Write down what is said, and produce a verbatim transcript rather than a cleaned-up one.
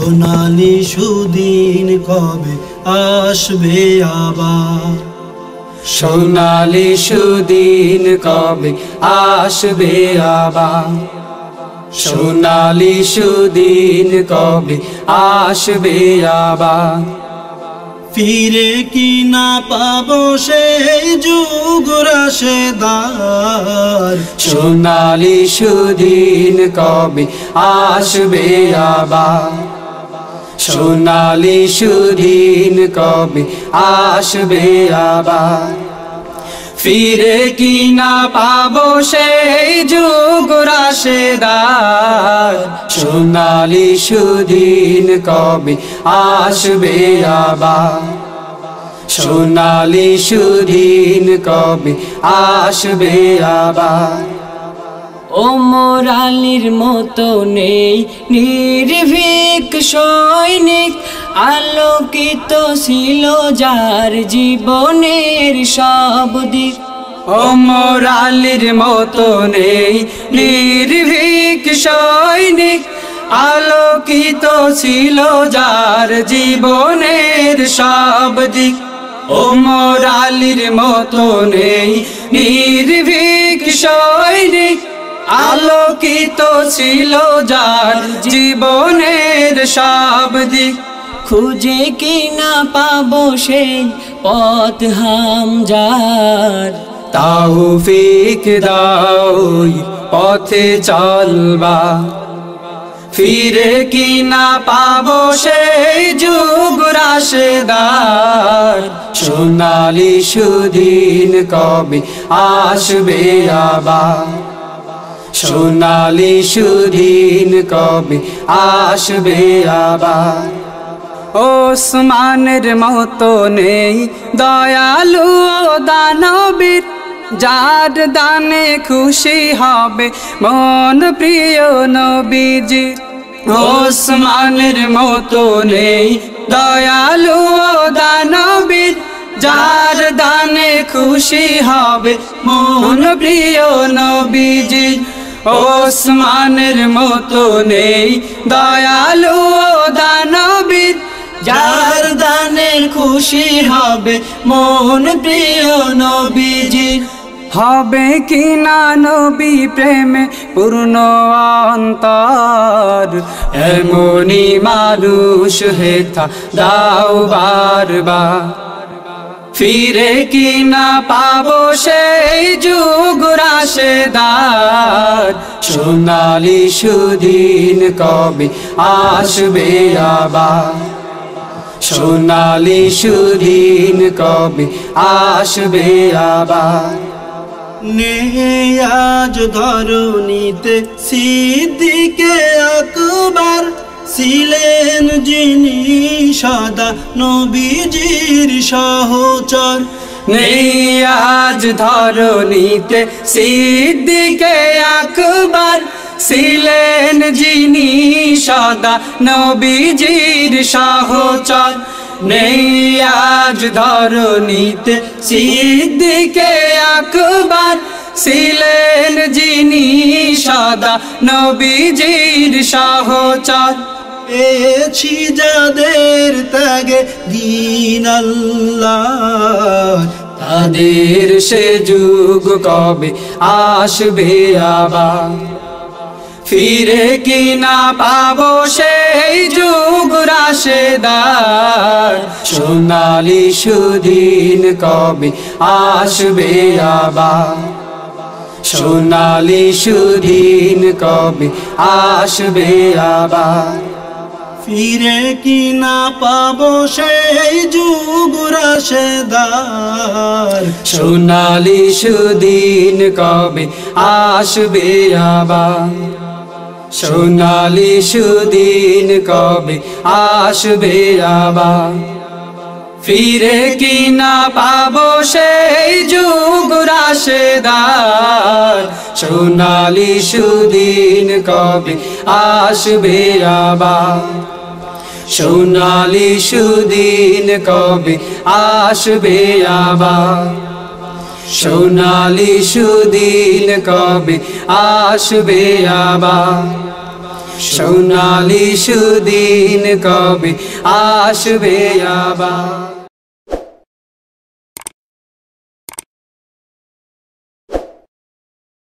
সোনালি সুদিন কবে আসবে আবার, সোনালি সুদিন কবে আসবে আবার, সোনালি সুদিন কবে আসবে আবার। ফিরে কি না পাবো সেই যুগ রাশেদার, সোনালি সুদিন কবে আসবে আবার, সোনালি সুদিন কবে আসবে আবার। ফিরে কি না পাবো সেই যুগ রাশেদার, সোনালি সুদিন কবে আসবে আবার, সোনালি সুদিন কবে আসবে আবার। ওমর আলীর মতো নেই নির্ভীক সৈনিক, আলোকিত ছিল যার জীবনের সব দিক। ওমর আলীর মতো নেই নির্ভীক সৈনিক, আলোকিত ছিল যার জীবনের সব দিক। ওমর আলীর মতো নেই নির্ভীক সৈনিক, আলোকিত ছিল যার জীবনের সব দিক। খুঁজে কি না পাবো সেই পথ হামজার, তাওফিক দাও পথে চলবা। ফিরে কি না পাবো সেই যুগ রাশেদার, সোনালি সুদিন কবে আসবে আবার, সোনালি সুদিন কবে আসবে আবার। ওসমানের মতো নেই দয়ালু ও দানবীর, যার দানে খুশি হবে মন প্রিয় নবীজি। ওসমানের মতো নেই দয়ালু ও দানবীর, যার দানে খুশি হবে মন প্রিয় নবীজি। ওসমানের মতো নেই দয়ালু ও দানবীর, যার দানে খুশি হবে মন প্রিয় নবীজি। হবে কি না নবী প্রেমে পূর্ণ অন্তর, এমনি মানুষ হেথা দাও বারবার। ফিরে কি না পাবো সেই যুগ রাশেদার, সোনালি সুদিন কবে আসবে আবার, সোনালি সুদিন কবে আসবে আবার। নেই আজ ধরণীতে সিদ্দিকে আকবার, ছিলেন যিনি সদা নবীজির সহচর। নেই আজ ধরণীতে সিদ্দিকে আকবার, ছিলেন যিনি সদা নবীজির সহচর। নেই আজ ধরণীতে সিদ্দিকে আকবার, ছিলেন যিনি সদা নবীজির সহচর। পেয়েছি যাদের ত্যাগে দিন আল্লাহ, তাদের সে যুগ কবে আসবে আবার। ফিরে কি না পাবো সেই যুগ রাশেদার, সোনালি সুদিন কবে আসবে আবার, সোনালি সুদিন কবে আসবে আবার। ফিরে কি না পাবো সেই যুগ রাশেদার, সোনালি সুদিন কবে আসবে আবার, সোনালি সুদিন কবে আসবে আবার। ফিরে কি না পাবো সেই যুগ রাশেদার, সোনালি সুদিন কবে আসবে আবার, সোনালি সুদিন কবে আসবে আবার, সোনালি সুদিন কবে আসবে আবার। সোনালি সুদিন কবে আসবে আবার।